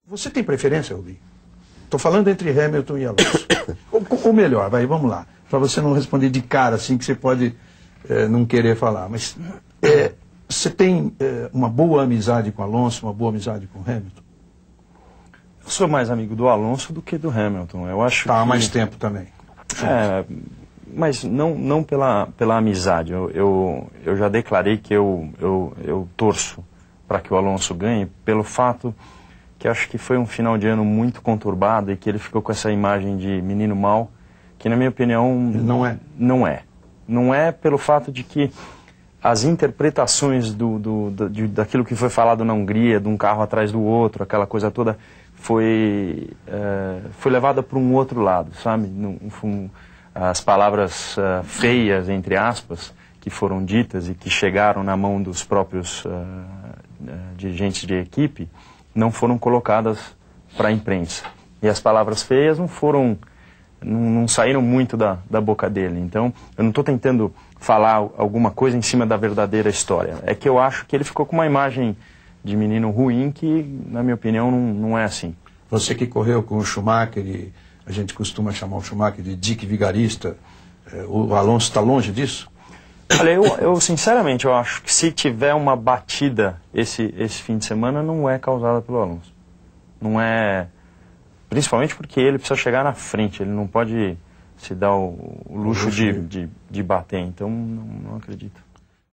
Você tem preferência, Rubinho? Estou falando entre Hamilton e Alonso. Ou melhor, vamos lá. Para você não responder de cara, assim, que você pode não querer falar. Mas você tem uma boa amizade com Alonso, uma boa amizade com Hamilton? Eu sou mais amigo do Alonso do que do Hamilton. Eu acho há que... mais tempo também. Mas não pela amizade. Eu já declarei que eu torço para que o Alonso ganhe pelo fato que acho que foi um final de ano muito conturbado e que ele ficou com essa imagem de menino mau, que na minha opinião não é. Não é pelo fato de que as interpretações daquilo que foi falado na Hungria, de um carro atrás do outro, aquela coisa toda, foi levada para um outro lado, sabe? As palavras feias, entre aspas, que foram ditas e que chegaram na mão dos próprios dirigentes de equipe, não foram colocadas para a imprensa. E as palavras feias não saíram muito da boca dele. Então, eu não estou tentando falar alguma coisa em cima da verdadeira história. É que eu acho que ele ficou com uma imagem de menino ruim que, na minha opinião, não é assim. Você que correu com o Schumacher, e a gente costuma chamar o Schumacher de Dick Vigarista, o Alonso está longe disso? Olha, eu sinceramente, eu acho que se tiver uma batida esse fim de semana, não é causada pelo Alonso. Não é... Principalmente porque ele precisa chegar na frente, ele não pode se dar o luxo de bater, então não acredito.